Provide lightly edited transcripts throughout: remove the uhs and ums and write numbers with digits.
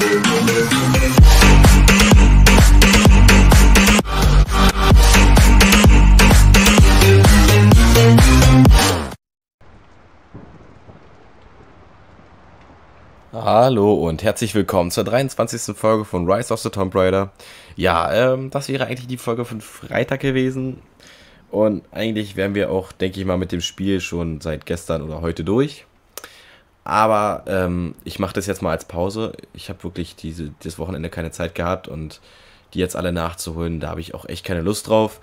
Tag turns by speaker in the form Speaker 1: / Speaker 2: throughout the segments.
Speaker 1: Hallo und herzlich willkommen zur 23. Folge von Rise of the Tomb Raider. Ja, das wäre eigentlich die Folge von Freitag gewesen. Und eigentlich wären wir auch, denke ich mal, mit dem Spiel schon seit gestern oder heute durch. Aber ich mache das jetzt mal als Pause. Ich habe wirklich dieses Wochenende keine Zeit gehabt und die jetzt alle nachzuholen, da habe ich auch echt keine Lust drauf.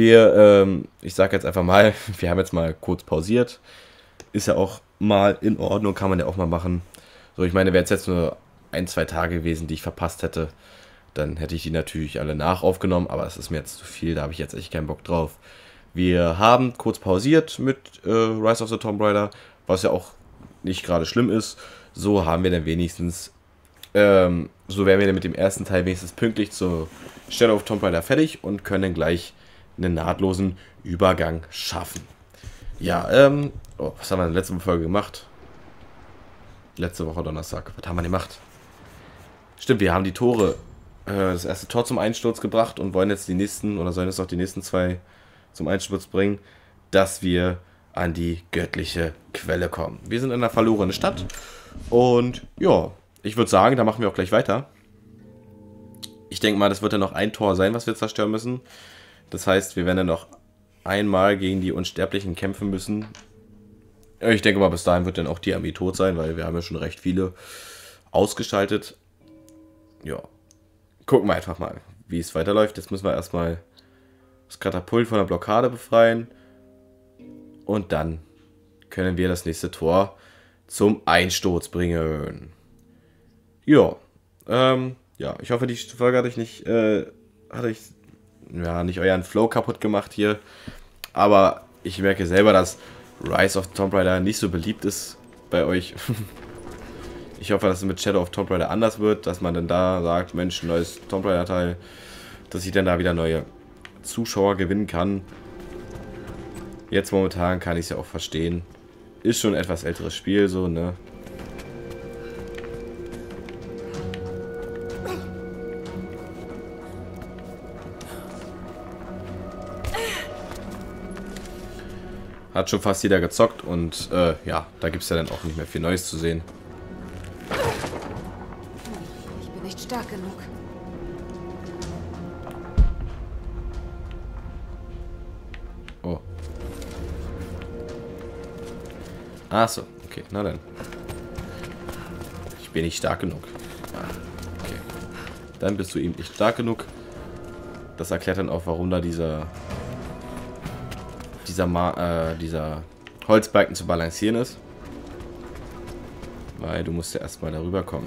Speaker 1: Ich sage jetzt einfach mal, wir haben jetzt mal kurz pausiert. Ist ja auch mal in Ordnung, kann man ja auch mal machen. So, ich meine, wäre es jetzt nur 1, 2 Tage gewesen, die ich verpasst hätte, dann hätte ich die natürlich alle nachaufgenommen, aber es ist mir jetzt zu viel, da habe ich jetzt echt keinen Bock drauf. Wir haben kurz pausiert mit Rise of the Tomb Raider, was ja auch nicht gerade schlimm ist. So haben wir dann wenigstens, so wären wir dann mit dem ersten Teil wenigstens pünktlich zu Shadow of Tomb Raider fertig und können dann gleich einen nahtlosen Übergang schaffen. Ja, was haben wir in der letzten Folge gemacht? Letzte Woche Donnerstag. Was haben wir gemacht? Stimmt, wir haben die Tore, das erste Tor zum Einsturz gebracht und wollen jetzt die nächsten, oder sollen jetzt noch die nächsten 2 zum Einsturz bringen, dass wir an die göttliche Quelle kommen. Wir sind in einer verlorenen Stadt und ja, ich würde sagen, da machen wir auch gleich weiter. Ich denke mal, das wird dann noch ein Tor sein, was wir zerstören müssen. Das heißt, wir werden dann noch einmal gegen die Unsterblichen kämpfen müssen. Ich denke mal, bis dahin wird dann auch die Armee tot sein, weil wir haben ja schon recht viele ausgeschaltet. Ja, gucken wir einfach mal, wie es weiterläuft. Jetzt müssen wir erstmal das Katapult von der Blockade befreien. Und dann können wir das nächste Tor zum Einsturz bringen. Ja, ja, ich hoffe, die Folge hat euch nicht, nicht euren Flow kaputt gemacht hier. Aber ich merke selber, dass Rise of Tomb Raider nicht so beliebt ist bei euch. Ich hoffe, dass es mit Shadow of Tomb Raider anders wird, dass man dann da sagt, Mensch, ein neues Tomb Raider Teil, dass ich dann da wieder neue Zuschauer gewinnen kann. Jetzt momentan kann ich es ja auch verstehen. Ist schon ein etwas älteres Spiel, so, ne? Hat schon fast jeder gezockt und ja, da gibt es ja dann auch nicht mehr viel Neues zu sehen.
Speaker 2: Ich bin nicht stark genug.
Speaker 1: Oh. Ach so, okay, na dann. Ich bin nicht stark genug. Ah, okay. Dann bist du eben nicht stark genug. Das erklärt dann auch, warum da dieser Holzbalken zu balancieren ist. Weil du musst ja erstmal darüber kommen.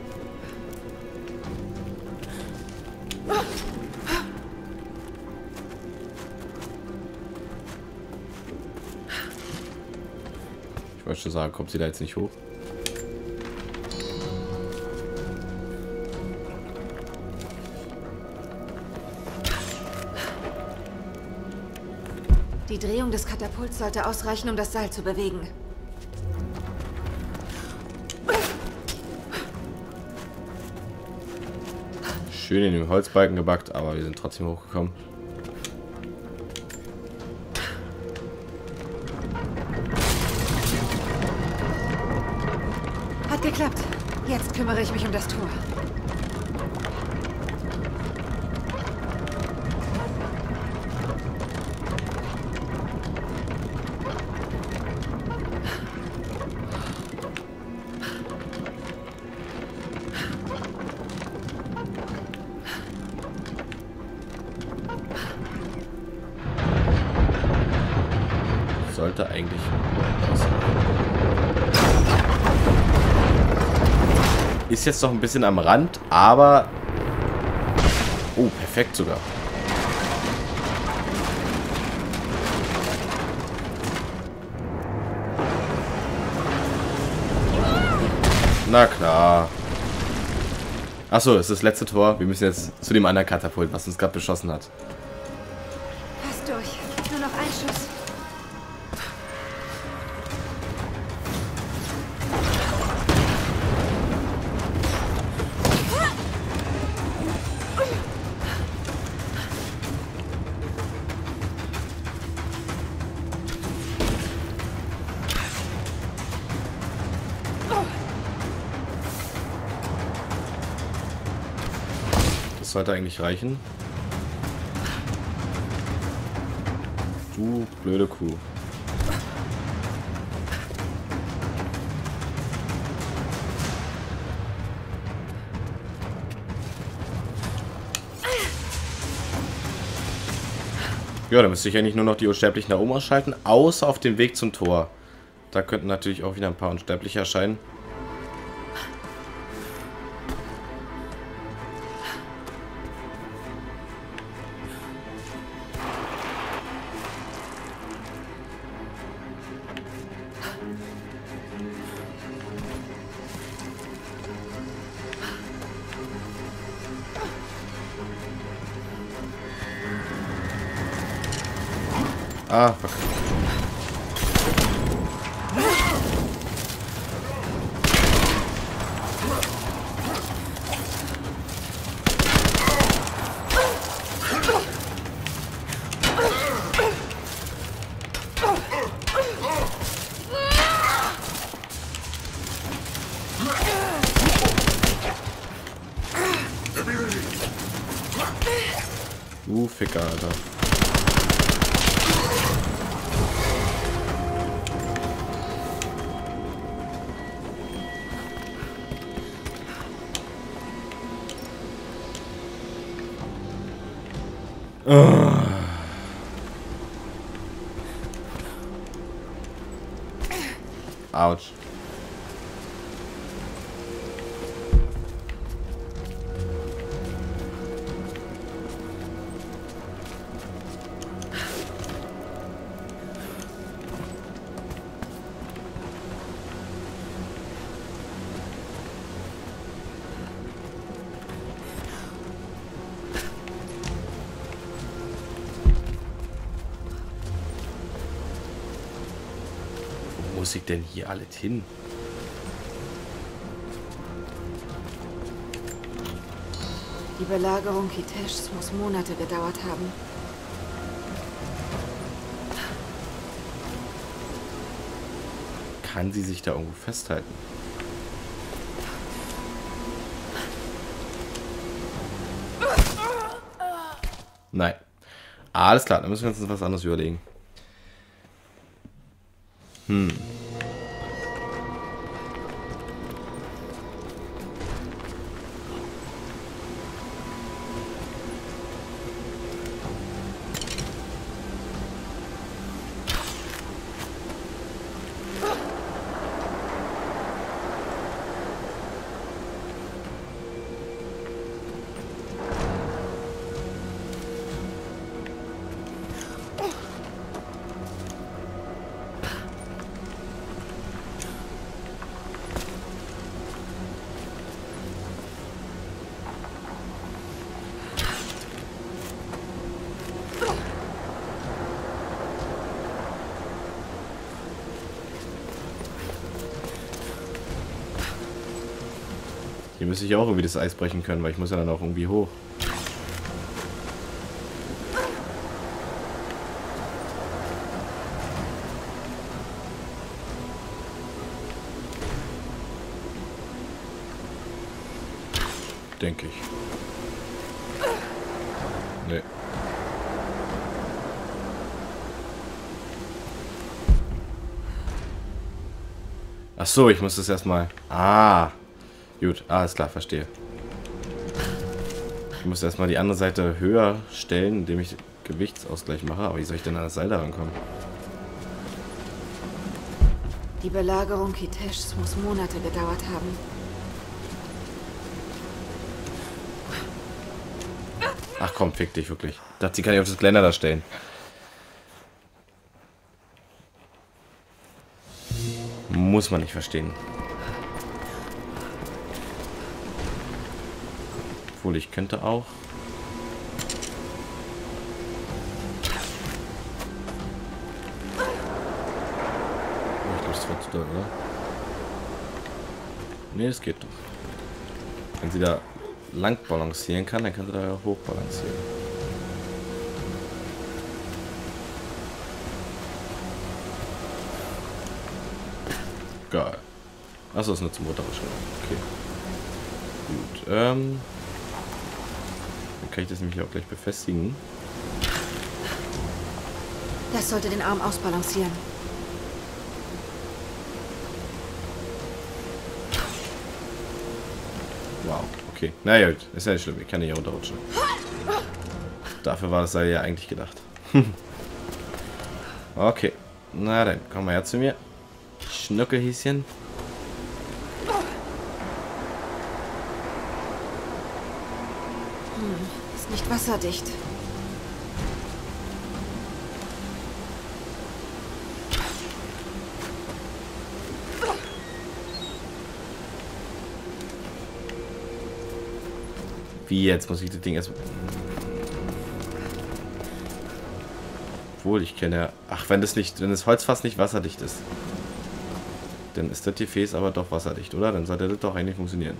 Speaker 1: Ich wollte schon sagen, kommt sie da jetzt nicht hoch?
Speaker 2: Die Drehung des Katapults sollte ausreichen, um das Seil zu bewegen.
Speaker 1: Schön in den Holzbalken gebackt, aber wir sind trotzdem hochgekommen.
Speaker 2: Hat geklappt. Jetzt kümmere ich mich um das Tor.
Speaker 1: Sollte eigentlich. Ist jetzt noch ein bisschen am Rand, aber. Oh, perfekt sogar. Na klar. Achso, es ist das letzte Tor. Wir müssen jetzt zu dem anderen Katapult, was uns gerade beschossen hat.
Speaker 2: Fast durch. Nur noch ein Schuss.
Speaker 1: sollte eigentlich reichen. Du blöde Kuh. Ja, dann müsste ich eigentlich nur noch die Unsterblichen da oben ausschalten, außer auf dem Weg zum Tor. Da könnten natürlich auch wieder ein paar Unsterbliche erscheinen. Ah, fuck. Ficker, Alter. Autsch. Wo muss ich denn hier alles hin?
Speaker 2: Die Belagerung Kiteshs muss Monate gedauert haben.
Speaker 1: Kann sie sich da irgendwo festhalten? Nein. Alles klar, dann müssen wir uns was anderes überlegen. Hier müsste ich auch irgendwie das Eis brechen können, weil ich muss ja dann auch irgendwie hoch. Denke ich. Nee. Ach so, ich muss das erstmal... Ah. Gut, alles klar, verstehe. Ich muss erstmal die andere Seite höher stellen, indem ich Gewichtsausgleich mache. Aber wie soll ich denn an das Seil da rankommen?
Speaker 2: Die Belagerung Kiteshs muss Monate gedauert haben.
Speaker 1: Ach komm, fick dich wirklich. Ich dachte, sie kann ich auf das Geländer da stellen. Muss man nicht verstehen. Obwohl, ich könnte auch. Ich glaube, das wird zu doll, oder? Nee, das geht doch. Wenn sie da lang balancieren kann, dann kann sie da ja hoch balancieren. Geil. Achso, ist nur zum Motorrad schon. Okay. Gut, kann ich das nämlich auch gleich befestigen.
Speaker 2: Das sollte den Arm ausbalancieren.
Speaker 1: Wow, okay. Na ja, gut. Ist ja nicht schlimm. Ich kann nicht runterrutschen. Dafür war das Seil ja eigentlich gedacht. Okay. Na dann, komm mal her zu mir. Schnuckelhäschen.
Speaker 2: Ist nicht wasserdicht.
Speaker 1: Wie jetzt? Muss ich das Ding erstmal... Obwohl, ich kenne... Ach, wenn das Holzfass nicht wasserdicht ist. Dann ist das Gefäß aber doch wasserdicht, oder? Dann sollte das doch eigentlich funktionieren.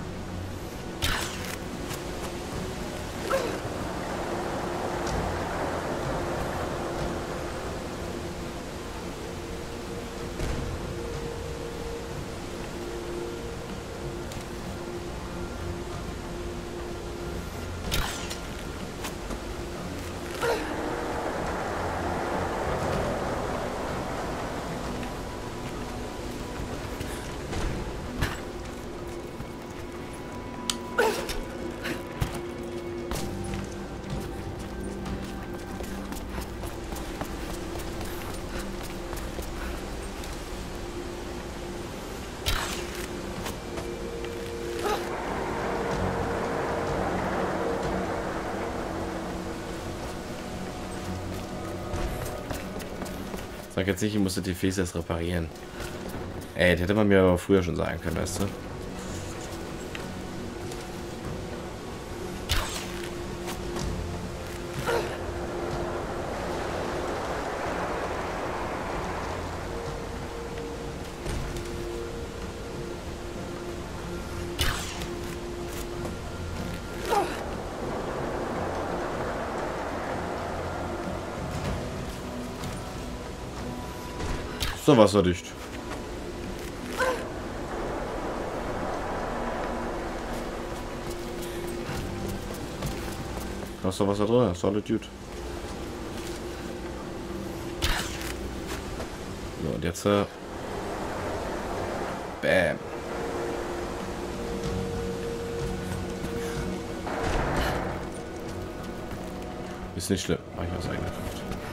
Speaker 1: Sag jetzt nicht, ich musste die Gefäße erst reparieren. Ey, das hätte man mir aber früher schon sagen können, weißt du? So wasserdicht. Da ist doch Wasser drin, ist alles gut. So, und jetzt bam. Ist nicht schlimm, mach ich aus eigener Kraft.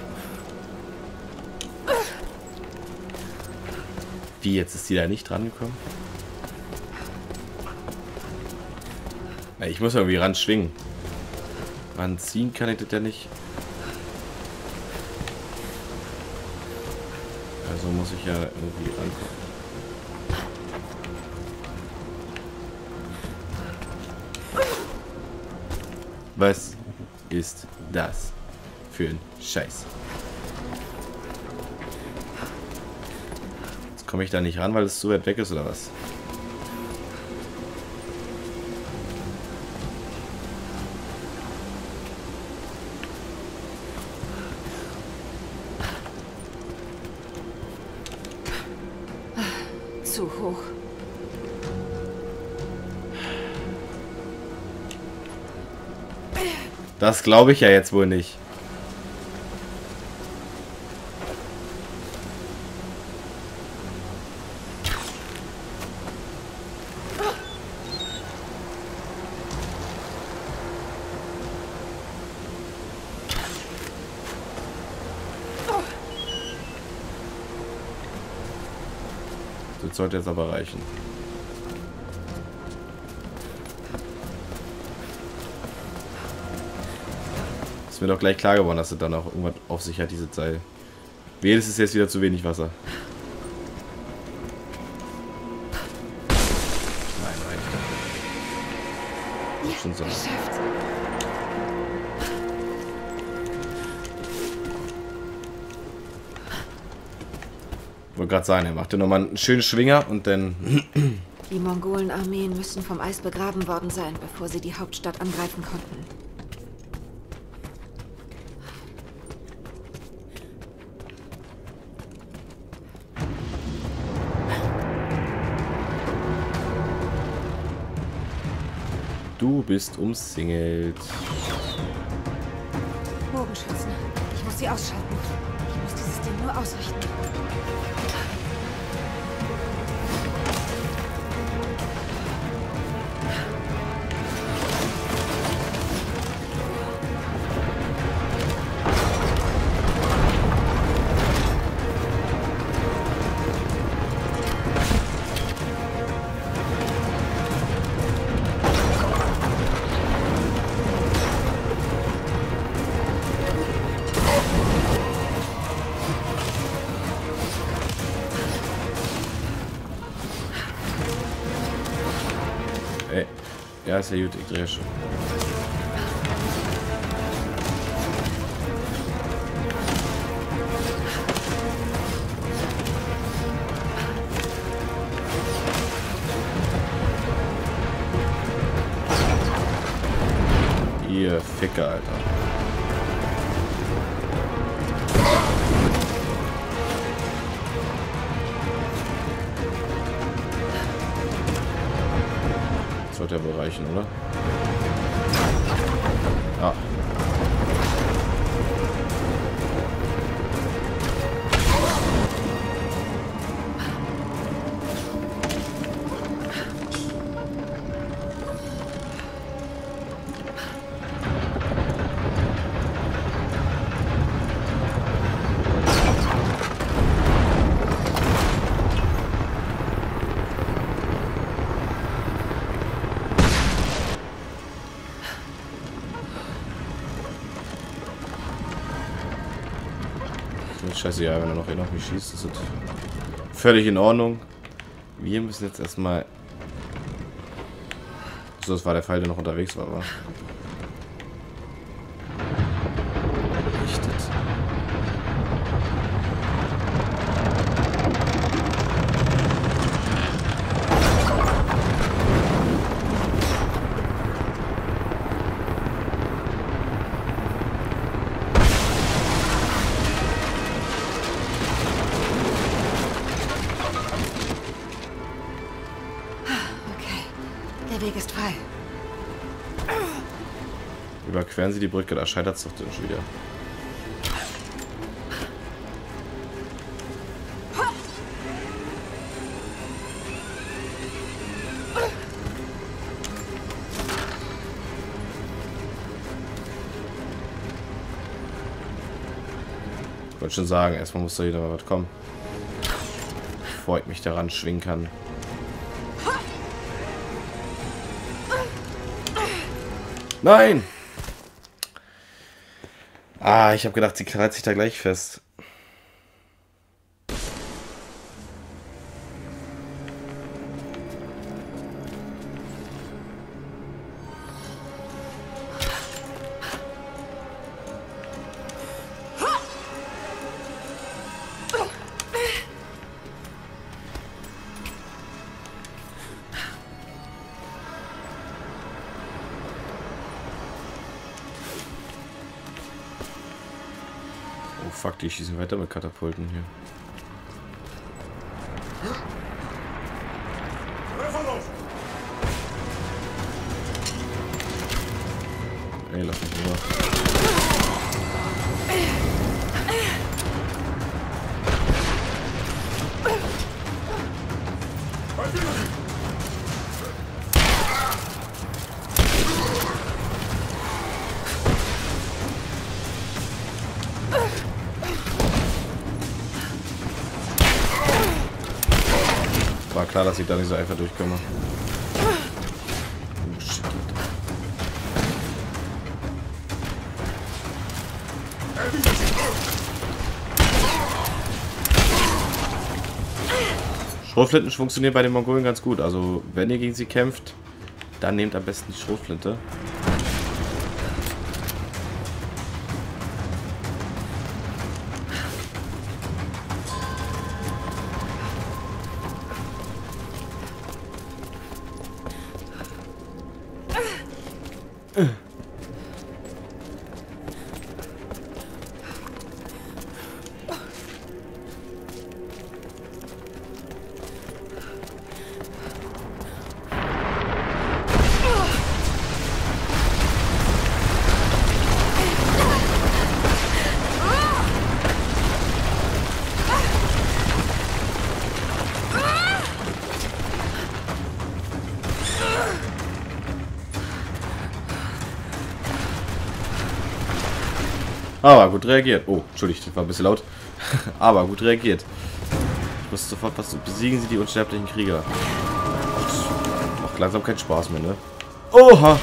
Speaker 1: Wie, jetzt ist die da nicht dran gekommen? Na, ich muss irgendwie ran schwingen. Ranziehen kann ich das ja nicht. Also muss ich ja irgendwie rankommen. Was ist das für ein Scheiß? Jetzt komme ich da nicht ran, weil es zu weit weg ist, oder was?
Speaker 2: Zu hoch.
Speaker 1: Das glaube ich ja jetzt wohl nicht. Das sollte jetzt aber reichen. Ist mir doch gleich klar geworden, dass es dann auch irgendwas auf sich hat, diese Seil. Wehe, es ist jetzt wieder zu wenig Wasser. Nein, nein.
Speaker 2: Ja,
Speaker 1: Schon so.
Speaker 2: geschafft.
Speaker 1: Ich wollte gerade sagen, er machte nochmal einen schönen Schwinger und dann...
Speaker 2: Die Mongolen-Armeen müssen vom Eis begraben worden sein, bevor sie die Hauptstadt angreifen konnten.
Speaker 1: Du bist umsingelt.
Speaker 2: Bogenschützen. Ich muss sie ausschalten. Ich muss dieses Ding nur ausrichten.
Speaker 1: Ey. Ja, ist ja gut, ich drehe schon. Ihr Ficker, Alter. Sollte ja wohl reichen, oder? Ah. Scheiße, ja, wenn er noch hier nach mich schießt, ist das völlig in Ordnung. Wir müssen jetzt erstmal. So, das war der Pfeil, der noch unterwegs war, wa? Richtet.
Speaker 2: Der Weg ist frei.
Speaker 1: Überqueren Sie die Brücke, da scheitert es doch dann schon wieder. Ich wollte schon sagen, erstmal muss da wieder mal was kommen. Bevor ich mich daran schwingen kann. Nein! Ah, ich habe gedacht, sie krallt sich da gleich fest. Oh fuck, die schießen weiter mit Katapulten hier. Ey, lass mich rüber. War klar, dass ich da nicht so einfach durchkomme. Oh, shit. Schrotflinten funktionieren bei den Mongolen ganz gut. Also, wenn ihr gegen sie kämpft, dann nehmt am besten die Schrotflinte. Aber gut reagiert. Oh, Entschuldigung, das war ein bisschen laut. Aber gut reagiert. Ich muss sofort was... Besiegen Sie die unsterblichen Krieger. Das macht langsam keinen Spaß mehr, ne? Oha!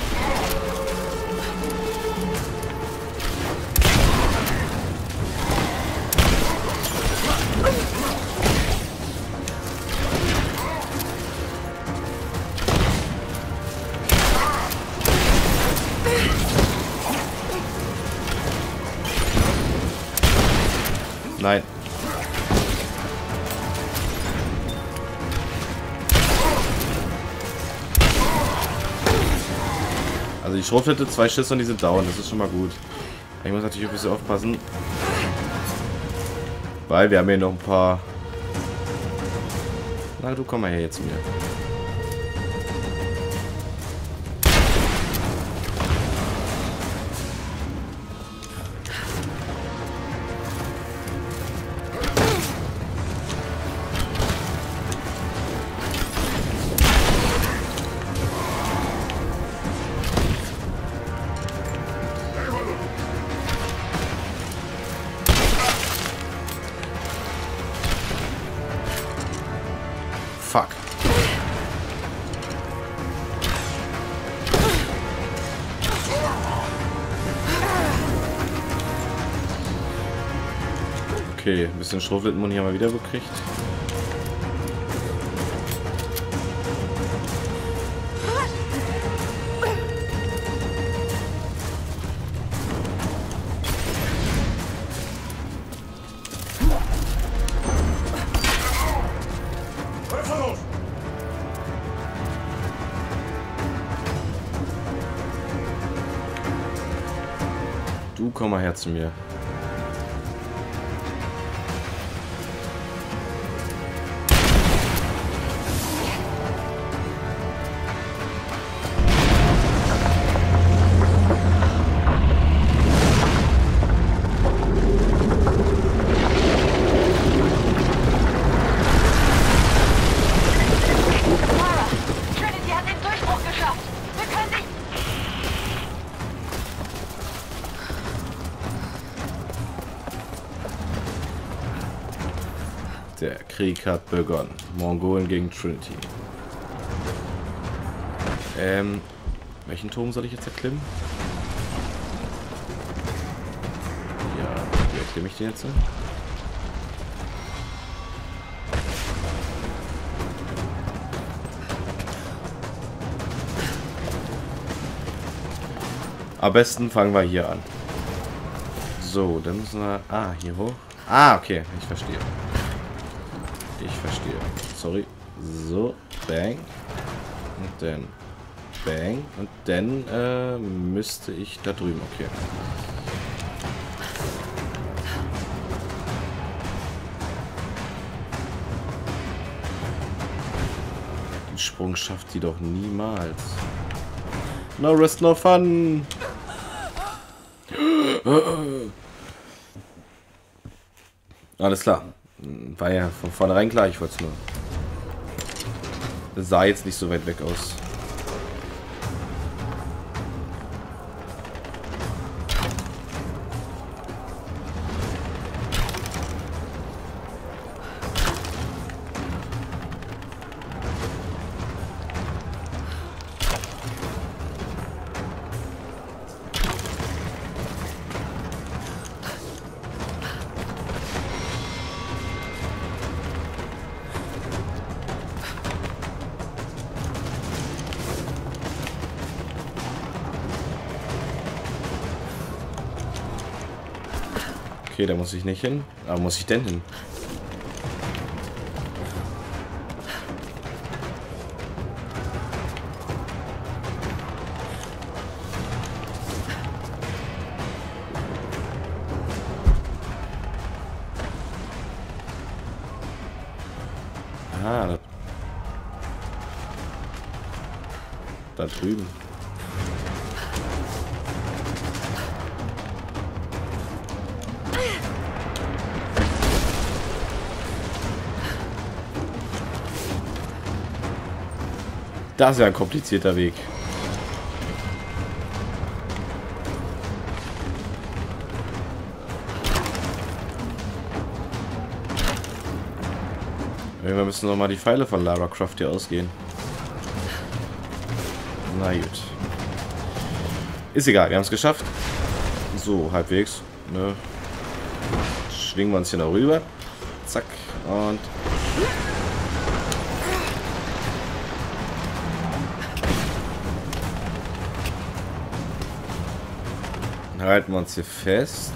Speaker 1: Nein. Also die Schrotflinte, 2 Schüsse und die sind down. Das ist schon mal gut. Ich muss natürlich ein bisschen aufpassen. Weil wir haben hier noch ein paar... Na, du komm mal her jetzt zu mir. Fuck. Okay, ein bisschen Schrotflintenmuni haben wir wieder gekriegt. Du komm mal her zu mir.
Speaker 3: Trinity hat den Durchbruch geschafft. Wir können dich...
Speaker 1: Der Krieg hat begonnen. Mongolen gegen Trinity. Welchen Turm soll ich jetzt erklimmen? Ja, wie erklimme ich den jetzt? Am besten fangen wir hier an. So, dann müssen wir... Ah, hier hoch. Ah, okay, ich verstehe. Ich verstehe. Sorry. So, bang. Und dann bang. Und dann müsste ich da drüben. Okay. Den Sprung schafft sie doch niemals. No risk, no fun. Alles klar. War ja von vornherein klar, ich wollte es nur. Das sah jetzt nicht so weit weg aus. Okay, da muss ich nicht hin. Aber muss ich denn hin? Ah, da drüben. Das ist ja ein komplizierter Weg. Wir müssen noch mal die Pfeile von Lara Croft hier ausgehen. Na gut. Ist egal, wir haben es geschafft. So, halbwegs. Ne? Schwingen wir uns hier noch rüber. Zack. Und... halten wir uns hier fest.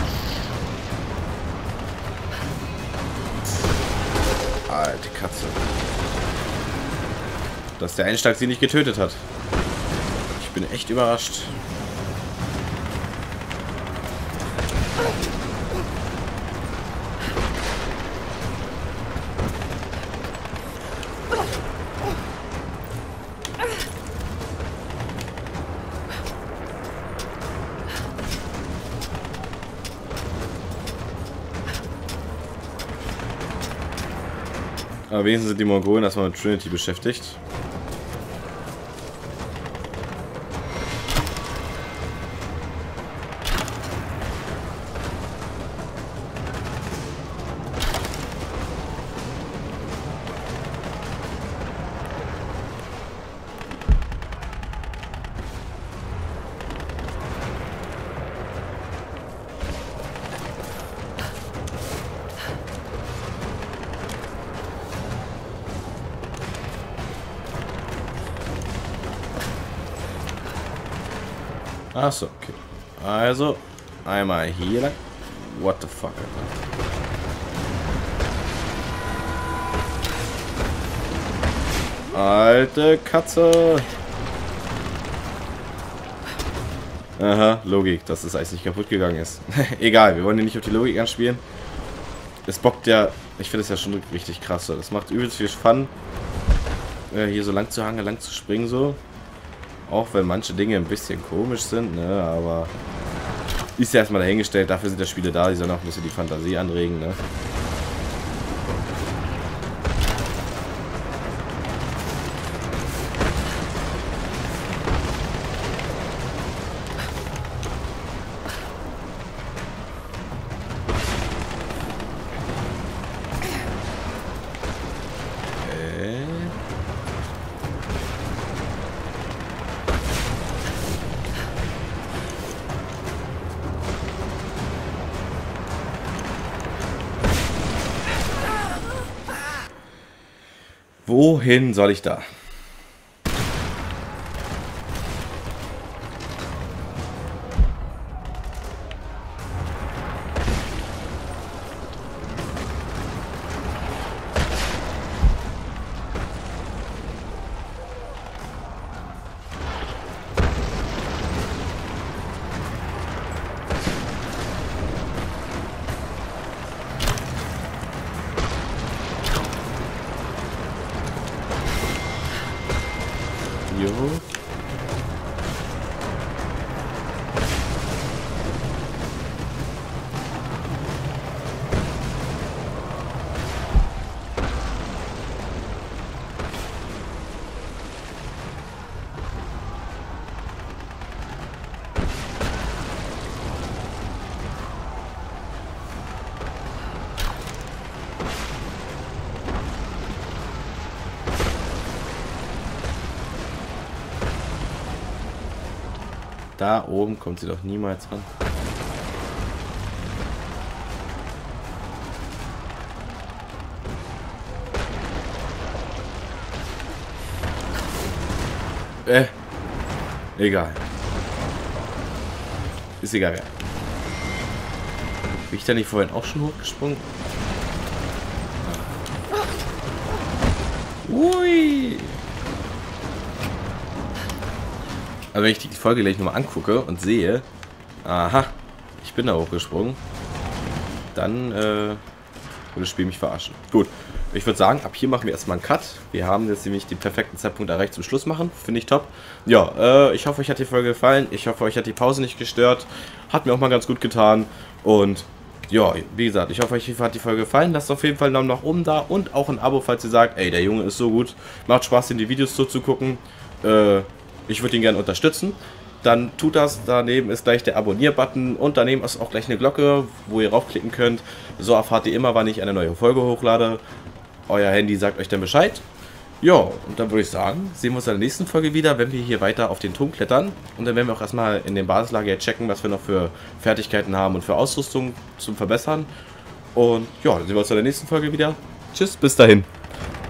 Speaker 1: Alte Katze. Dass der Einschlag sie nicht getötet hat. Ich bin echt überrascht. Aber wenigstens sind die Mongolen erstmal mit Trinity beschäftigt. Achso, okay. Also, einmal hier lang. What the fuck, Alter. Alte Katze. Aha, Logik, dass das Eis nicht kaputt gegangen ist. Egal, wir wollen hier nicht auf die Logik anspielen. Es bockt ja, ich finde es ja schon richtig krass. So. Das macht übelst viel Fun, hier so lang zu hangen, lang zu springen so. Auch wenn manche Dinge ein bisschen komisch sind, ne, aber ist ja erstmal dahingestellt, dafür sind ja Spiele da, die sollen auch ein bisschen die Fantasie anregen, ne. Wohin soll ich da? Jo. Da oben kommt sie doch niemals ran. Egal. Ist egal, ja. Bin ich da nicht vorhin auch schon hochgesprungen? Ui! Aber wenn ich die Folge gleich nochmal angucke und sehe, aha, ich bin da hochgesprungen, dann würde das Spiel mich verarschen. Gut, ich würde sagen, ab hier machen wir erstmal einen Cut. Wir haben jetzt nämlich den perfekten Zeitpunkt erreicht zum Schluss machen. Finde ich top. Ja, ich hoffe, euch hat die Folge gefallen. Ich hoffe, euch hat die Pause nicht gestört. Hat mir auch mal ganz gut getan. Und ja, wie gesagt, ich hoffe, euch hat die Folge gefallen. Lasst auf jeden Fall einen Daumen nach oben da und auch ein Abo, falls ihr sagt, ey, der Junge ist so gut. Macht Spaß, in die Videos zuzugucken. Ich würde ihn gerne unterstützen. Dann tut das. Daneben ist gleich der Abonnier-Button und daneben ist auch gleich eine Glocke, wo ihr raufklicken könnt. So erfahrt ihr immer, wann ich eine neue Folge hochlade. Euer Handy sagt euch dann Bescheid. Ja, und dann würde ich sagen, sehen wir uns in der nächsten Folge wieder, wenn wir hier weiter auf den Turm klettern. Und dann werden wir auch erstmal in dem Basislager checken, was wir noch für Fertigkeiten haben und für Ausrüstung zum Verbessern. Und ja, dann sehen wir uns in der nächsten Folge wieder. Tschüss, bis dahin.